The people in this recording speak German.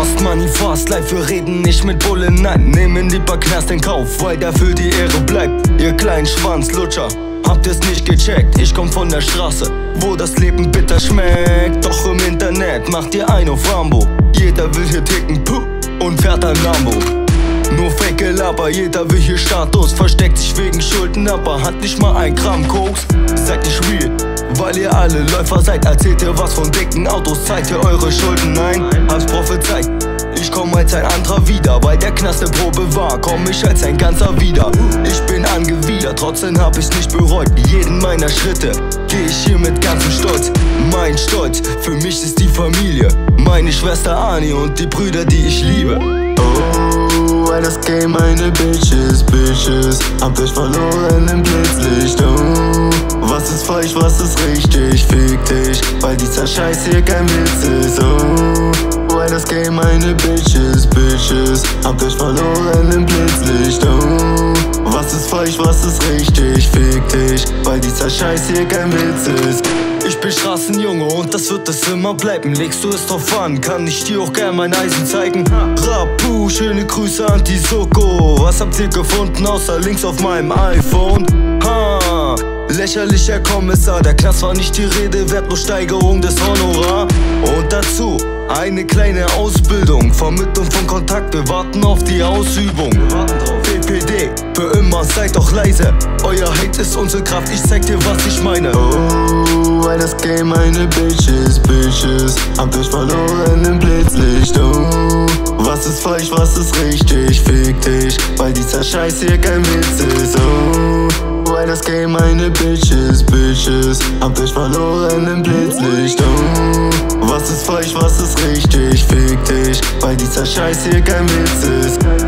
Fast Money, Fast Life, wir reden nicht mit Bullen, nein. Nehmen lieber Knast in Kauf, weil dafür die Ehre bleibt. Ihr kleinen Schwanzlutscher, habt ihr's nicht gecheckt? Ich komm von der Straße, wo das Leben bitter schmeckt. Doch im Internet macht ihr ein auf Rambo. Jeder will hier ticken, puh, und fährt ein Lambo. Nur Fake-Gelaber, jeder will hier Status. Versteckt sich wegen Schulden, aber hat nicht mal ein Gramm Koks. Seid nicht real, weil ihr alle Läufer seid. Erzählt ihr was von dicken Autos, zeigt ihr eure Schulden? Nein, hab's prophezeit, ich komm als ein anderer wieder. Weil der Knast eine Probe war, komm ich als ein ganzer wieder. Ich bin angewidert, trotzdem hab ich's nicht bereut. Jeden meiner Schritte geh ich hier mit ganzem Stolz. Mein Stolz, für mich ist die Familie, meine Schwester Ani und die Brüder, die ich liebe. Oh, weil das Game meine Bitches, habt euch verloren im Blitzlicht. Oh, was ist falsch, was ist richtig, fick dich, weil dieser Scheiß hier kein Witz ist. Oh, weil das Game meine Bitches, habt euch verloren im Blitzlicht. Oh, was ist falsch, was ist richtig, fick dich, weil dieser Scheiß hier kein Witz ist. Ich bin Straßenjunge und das wird es immer bleiben. Legst du es drauf an, kann ich dir auch gern mein Eisen zeigen. Rapu, schöne Grüße an die Soko. Was habt ihr gefunden außer Links auf meinem iPhone? Ha, lächerlicher Kommissar, der Knast war nicht die Rede wert, nur Steigerung des Honorar. Und dazu eine kleine Ausbildung, Vermittlung von Kontakt, wir warten auf die Ausübung. PPD, für immer seid doch leise, euer Hate ist unsere Kraft, ich zeig dir was ich meine. Oh, weil das Game meine Bitches, habt euch verloren im Blitzlicht. Oh, was ist falsch, was ist richtig, fick dich, weil dieser Scheiß hier kein Witz ist. Oh, weil das Game meine Bitches, habt euch verloren im Blitzlicht. Oh, was ist falsch, was ist richtig, fick dich, weil dieser Scheiß hier kein Witz ist.